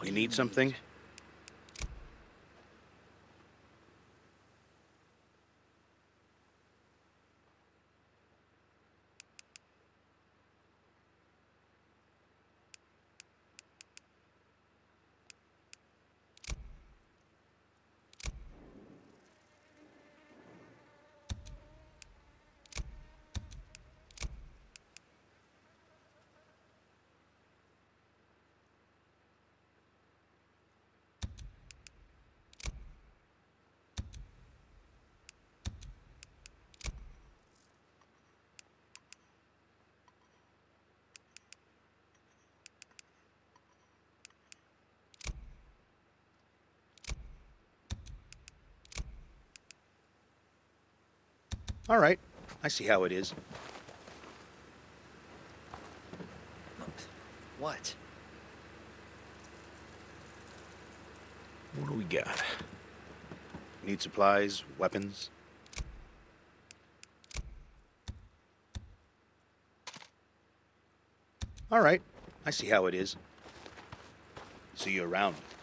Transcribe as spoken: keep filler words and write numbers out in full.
What You do you need need? something? All right. I see how it is. What? What do we got? Need supplies, weapons? All right. I see how it is. See you around.